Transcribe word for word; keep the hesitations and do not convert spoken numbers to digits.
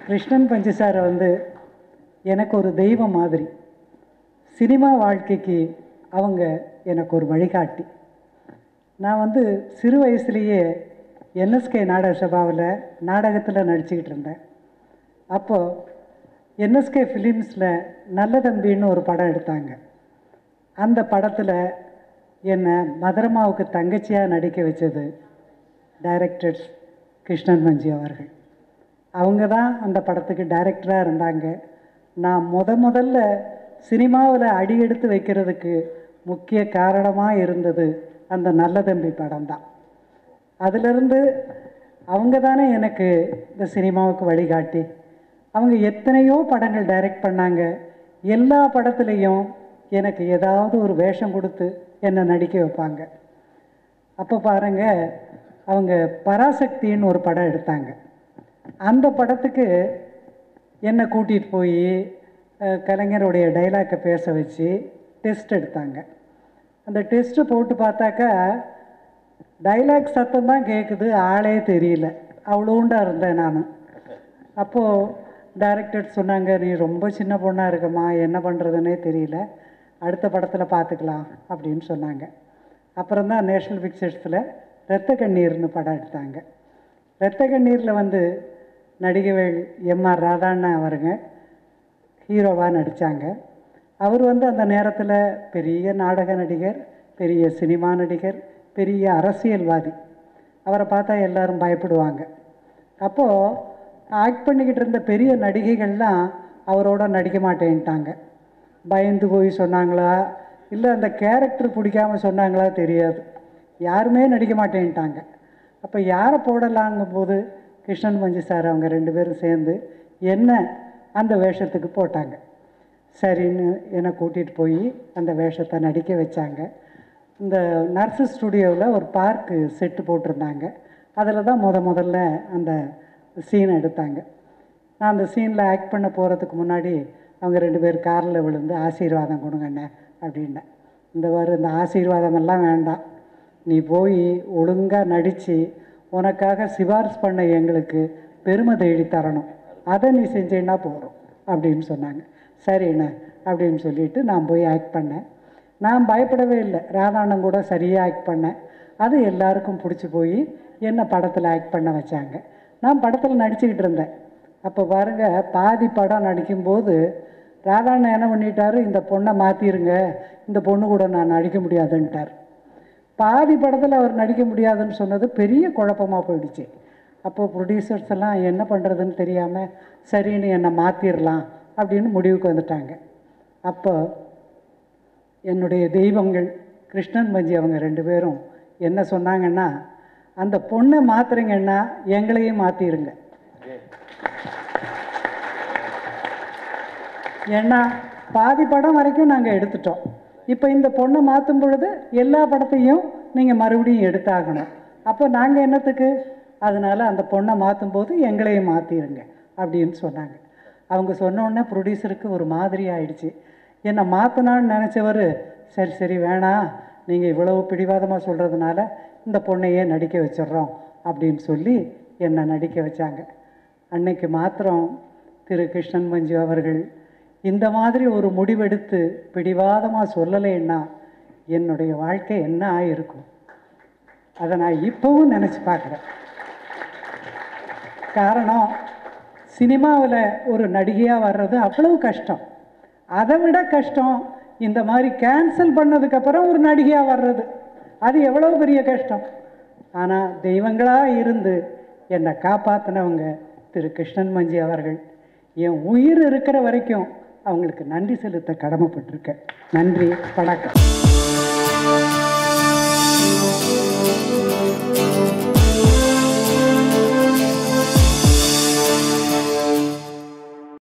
கிருஷ்ணன் பஞ்சு சாரை வந்து எனக்கு ஒரு தெய்வம் மாதிரி. சினிமா வாழ்க்கைக்கு அவங்க எனக்கு ஒரு வழிகாட்டி. நான் வந்து சிறு வயசுலேயே என்எஸ்கே நாடக சபாவில் நாடகத்தில் நடிச்சுக்கிட்டு இருந்தேன். அப்போது என்எஸ்கே ஃபிலிம்ஸில் நல்ல தம்பின்னு ஒரு படம் எடுத்தாங்க. அந்த படத்தில் என்னை மதுரமாவுக்கு தங்கச்சியாக நடிக்க வச்சது டைரக்டர் கிருஷ்ணன் மஞ்சி அவர்கள். அவங்க தான் அந்த படத்துக்கு டைரக்டராக இருந்தாங்க. நான் முத முதல்ல சினிமாவில் அடி எடுத்து வைக்கிறதுக்கு முக்கிய காரணமாக இருந்தது அந்த நல்ல தம்பி படம் தான். அதிலிருந்து அவங்க தானே எனக்கு இந்த சினிமாவுக்கு வழிகாட்டி. அவங்க எத்தனையோ படங்கள் டைரக்ட் பண்ணாங்க. எல்லா படத்துலேயும் எனக்கு ஏதாவது ஒரு வேஷம் கொடுத்து என்னை நடிக்க வைப்பாங்க. அப்போ பாருங்கள், அவங்க பராசக்தின்னு ஒரு படம் எடுத்தாங்க. அந்த படத்துக்கு என்னை கூட்டிகிட்டு போய் கலைஞருடைய டைலாக்கை பேச வச்சு டெஸ்ட் எடுத்தாங்க. அந்த டெஸ்ட்டு போட்டு பார்த்தாக்கா டைலாக் சத்தம் தான் கேட்குது, ஆளே தெரியல. அவ்வளோண்டா இருந்தேன் நான். அப்போது டைரக்டர் சொன்னாங்க, நீ ரொம்ப சின்ன பொண்ணாக இருக்கம்மா, என்ன பண்ணுறதுன்னே தெரியல, அடுத்த படத்தில் பார்த்துக்கலாம் அப்படின்னு சொன்னாங்க. அப்புறம் தான் நேஷ்னல் பிக்சர்ஸில் இரத்த கண்ணீர்னு படம் எடுத்தாங்க. இரத்த கண்ணீரில் வந்து நடிகவேள் எம்ஆர் ராதாண்ணா அவருங்க ஹீரோவாக நடித்தாங்க. அவர் வந்து அந்த நேரத்தில் பெரிய நாடக நடிகர், பெரிய சினிமா நடிகர், பெரிய அரசியல்வாதி. அவரை பார்த்தா எல்லோரும் பயப்படுவாங்க. அப்போது ஆக்ட் பண்ணிக்கிட்டு இருந்த பெரிய நடிகைகள்லாம் அவரோட நடிக்க மாட்டேன்ட்டாங்க. பயந்து போய் சொன்னாங்களா இல்லை அந்த கேரக்டர் பிடிக்காமல் சொன்னாங்களா தெரியாது, யாருமே நடிக்க மாட்டேன்ட்டாங்க. அப்போ யாரை போடலாங்கும் போது கிருஷ்ணன் மஞ்சி சார் அவங்க ரெண்டு பேரும் சேர்ந்து என்ன அந்த வேஷத்துக்கு போட்டாங்க. சரின்னு என்னை கூட்டிகிட்டு போய் அந்த வேஷத்தை நடிக்க வச்சாங்க. இந்த நர்ஸு ஸ்டுடியோவில் ஒரு பார்க்கு செட்டு போட்டிருந்தாங்க. அதில் தான் முத முதல்ல அந்த சீனை எடுத்தாங்க. நான் அந்த சீனில் ஆக்ட் பண்ண போகிறதுக்கு முன்னாடி அவங்க ரெண்டு பேர் காரில் விழுந்து ஆசீர்வாதம் கொடுங்கண்ணே அப்படின்னேன். இந்த வாரு இந்த ஆசீர்வாதமெல்லாம் வேண்டாம், நீ போய் ஒழுங்காக நடித்து உனக்காக சிபாரிசு பண்ண எங்களுக்கு பெருமை தேடி தரணும், அதை நீ செஞ்சேன்னா போகிறோம் அப்படின்னு சொன்னாங்க. சரிண்ணே அப்படின்னு சொல்லிவிட்டு நான் போய் ஆக்ட் பண்ணேன். நான் பயப்படவே இல்லை, ராதாண்ணன் கூட சரியாக ஆக்ட் பண்ணேன். அது எல்லாருக்கும் பிடிச்சி போய் என்னை படத்தில் ஆக்ட் பண்ண வச்சாங்க. நான் படத்தில் நடிச்சுக்கிட்டு இருந்தேன். அப்போ பாருங்கள், பாதி படம் நடிக்கும்போது ராதாண்ணன் என்ன பண்ணிட்டார், இந்த பொண்ணை மாற்றிருங்க, இந்த பொண்ணு கூட நான் நடிக்க முடியாதுன்ட்டார். பாதி படத்தில் அவர் நடிக்க முடியாதுன்னு சொன்னது பெரிய குழப்பமாக போயிடுச்சு. அப்போது ப்ரொடியூசர்ஸ் எல்லாம் என்ன பண்ணுறதுன்னு தெரியாமல் சரின்னு என்னை மாற்றிடலாம் அப்படின்னு முடிவுக்கு வந்துட்டாங்க. அப்போ என்னுடைய தெய்வங்கள் கிருஷ்ணன் மஞ்சி அவங்க ரெண்டு பேரும் என்ன சொன்னாங்கன்னா, அந்த பொண்ணை மாற்றுறீங்கன்னா எங்களையும் மாற்றிடுங்க. ஏன்னா பாதி படம் வரைக்கும் நாங்கள் எடுத்துட்டோம், இப்போ இந்த பொண்ணை மாற்றும் பொழுது எல்லா படத்தையும் நீங்கள் மறுபடியும் எடுத்தாகணும். அப்போ நாங்கள் என்னத்துக்கு, அதனால் அந்த பொண்ணை மாற்றும் போது எங்களையும் மாற்றிடுங்க அப்படின்னு சொன்னாங்க. அவங்க சொன்னோன்னே ப்ரொடியூசருக்கு ஒரு மாதிரி ஆயிடுச்சு. என்னை மாற்றினான்னு நினச்சவர், சரி சரி வேணாம், நீங்கள் இவ்வளவு பிடிவாதமாக சொல்கிறதுனால இந்த பொண்ணையே நடிக்க வச்சிட்றோம் அப்படின்னு சொல்லி என்னை நடிக்க வச்சாங்க. அன்னைக்கு மாத்திரம் திரு கிருஷ்ணன் மஞ்சு அவர்கள் இந்த மாதிரி ஒரு முடிவெடுத்து பிடிவாதமாக சொல்லலைன்னா என்னுடைய வாழ்க்கை என்ன ஆகிருக்கும், அதை நான் இப்போவும் நினச்சி பார்க்குறேன். காரணம், சினிமாவில் ஒரு நடிகையாக வர்றது அவ்வளவு கஷ்டம். அதை விட கஷ்டம் இந்த மாதிரி கேன்சல் பண்ணதுக்கப்புறம் ஒரு நடிகையாக வர்றது, அது எவ்வளோ பெரிய கஷ்டம். ஆனால் தெய்வங்களாக இருந்து என்னை காப்பாற்றினவங்க திரு கிருஷ்ணன் மஞ்சி அவர்கள். என் உயிர் இருக்கிற வரைக்கும் அவங்களுக்கு நன்றி செலுத்த கடமைப்பட்டிருக்கேன். நன்றி, வணக்கம்.